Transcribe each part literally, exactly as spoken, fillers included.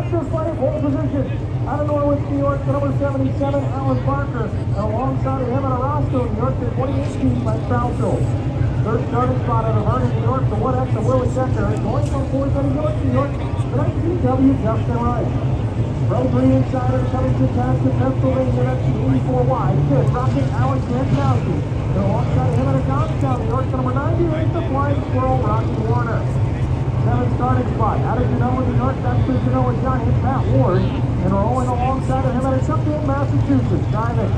fastest lane, pole position. Out of Norwich, New York, the number seventy-seven, Alan Parker. And alongside of him out of Roscoe, New York, the twenty eighteen, Mike Troutfield. Third starting spot out of Vernon, New York, the one X of Willie Decker. Going from fourth out of York, New York, the nineteen W, Justin Wright. Row three insider coming to task of Pennsylvania, that's the eighty-four wide. Fifth, Rocket Alex Jankowski. And alongside of him out of Johnstown, New York, the number ninety-eight, the Flying Squirrel, Rocky Warner. Seventh starting spot out of Genoa, New York, that's the Genoa Giant, Matt Ward. And rolling alongside of him out of Sheffield, Massachusetts, driving.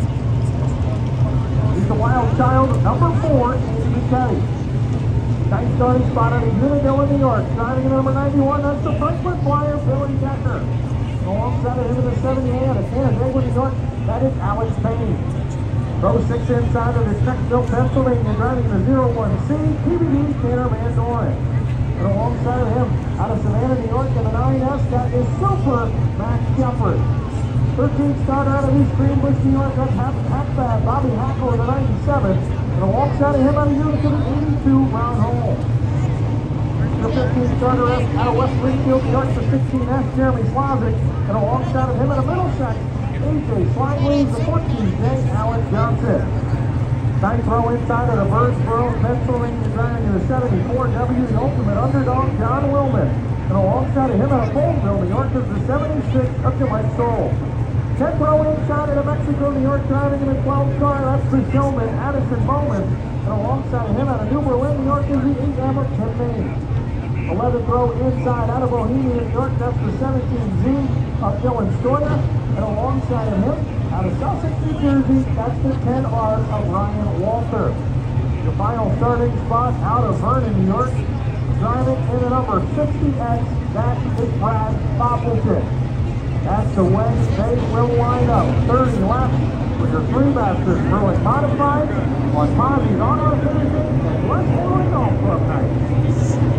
He's the wild child, number four, Andy Kelly. Ninth starting spot out of Unadilla, New York, driving in number ninety-one, that's the Franklin Flyer, Billy Decker. Alongside of him in the seventy-eight out of Canandaigua, New York, that is Alex Payne. Row six inside of the Checksville, Pennsylvania, driving the zero one C, P B D, Tanner Van Doren. And alongside of him, out of Savannah, New York, in the nine S, that is Super Max Shepard. thirteenth starter out of East Greenbush, New York, that's Hackbad, Bobby Hackle in the ninety-seven. And alongside of him out of Utica, the eighty-two, Brown Hole. The fifteenth starter out of West Springfield, New York, the sixteen S, Jeremy Slavic. And alongside of him out of Middlesex, A J Slideway, the fourteen J, Alex Johnson. Ninth row inside of the Birdsboro, Pennsylvania, driving in the seventy-four W, the ultimate underdog, John Willman. And alongside of him out of Boltonville, New York, is the seventy-six of Mike Stoll. tenth row inside of New Mexico, New York, driving in the twelve car, that's the showman, Addison Bowman. And alongside of him out of New Berlin, New York, is the eight M of Tim Maine. eleventh row inside out of Bohemia, New York, that's the seventeen Z of Dylan Stoyer. And alongside of him, out of Sussex, New Jersey, that's the ten R of Ryan Walter. The final starting spot out of Vernon, New York, driving in the number sixty X, that is Brad Poppleton. That's the way they will line up. thirty laps with your three masters Bruin Modified on Mozzie's Honor Finishing and West Florida Golf Club night.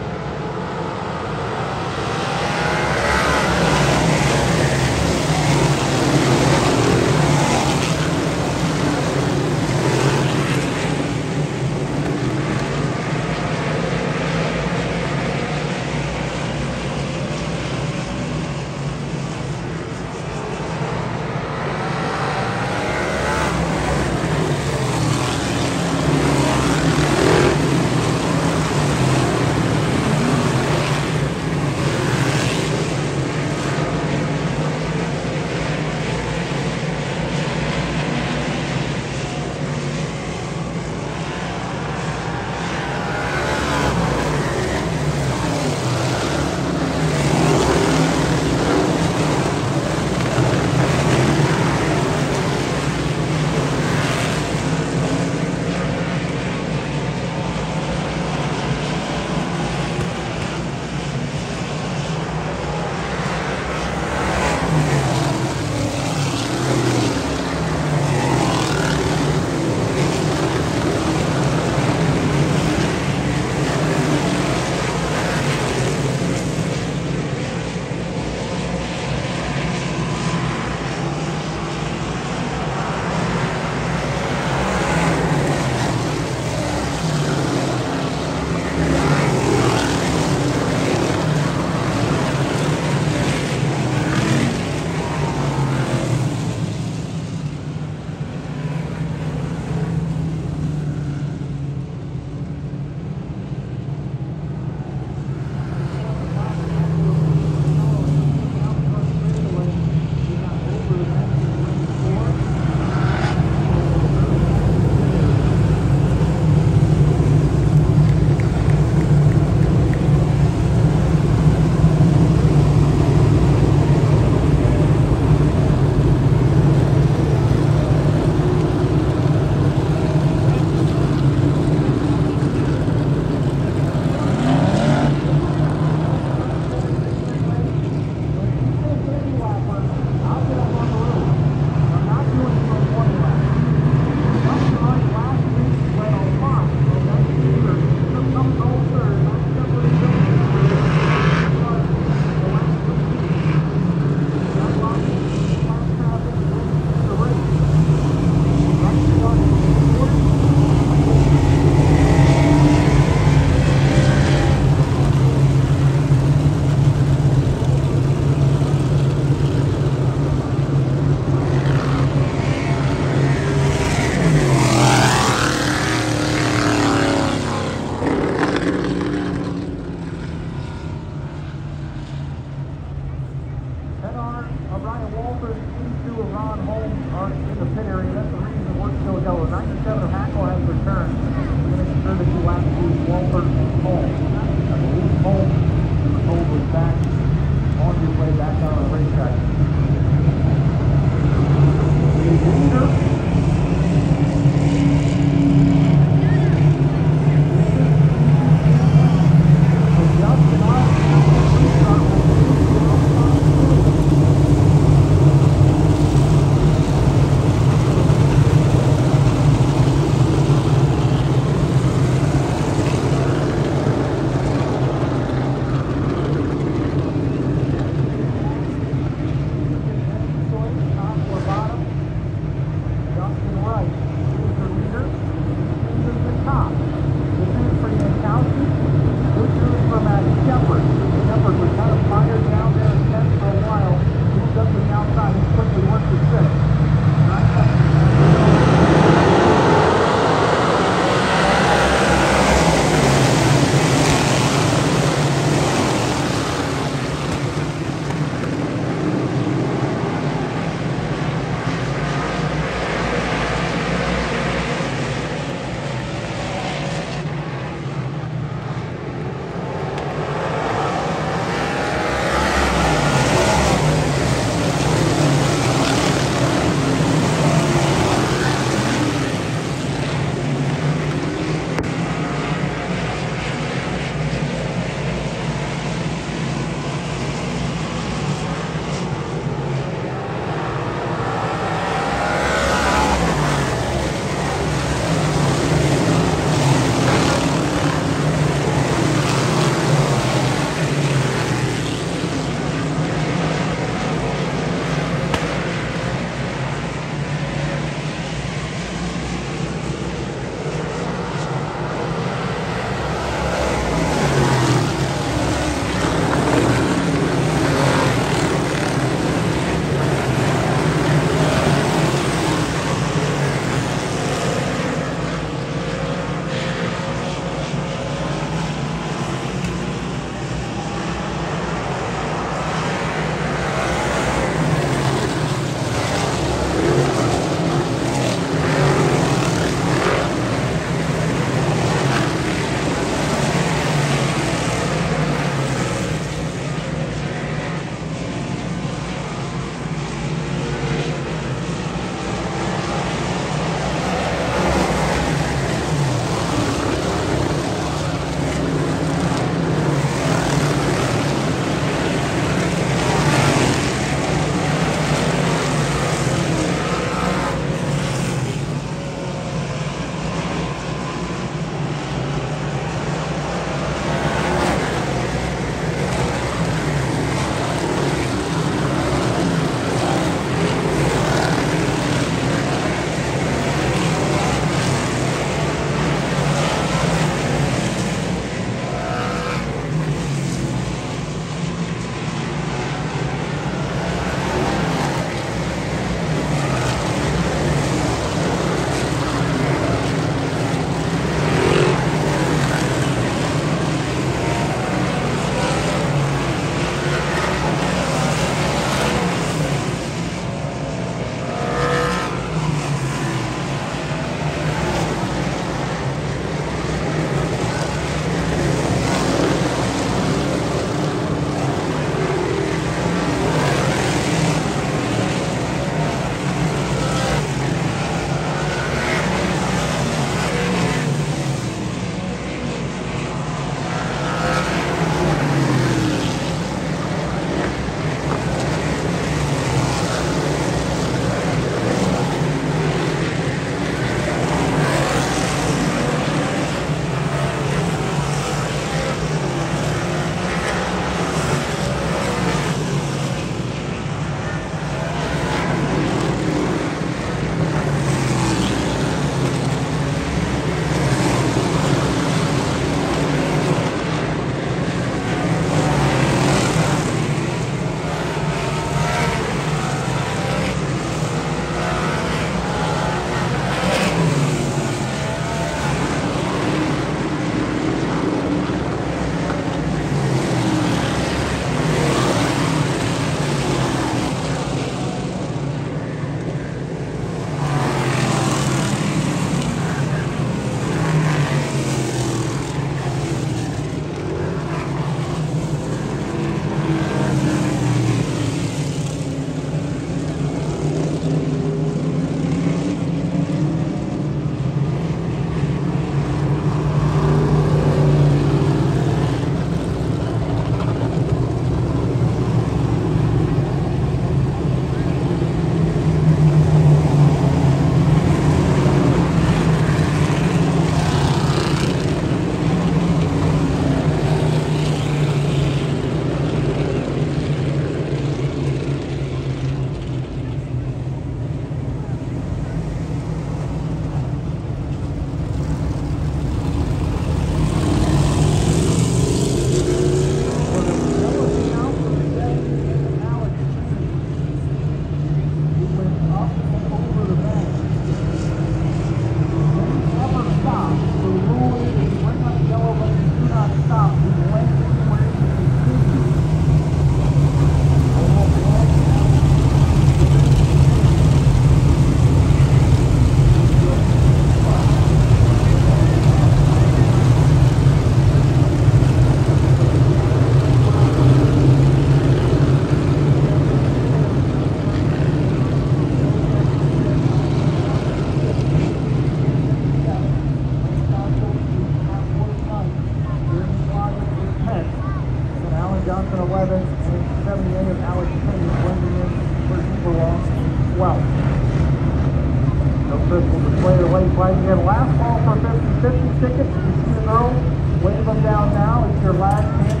Johnson eleven, and seventy-eight of Alex Payne blending in for Super Long twelve. No crystal display of the late flight. You have last call for fifty fifty tickets. You see the girls, wave them down now. It's your last chance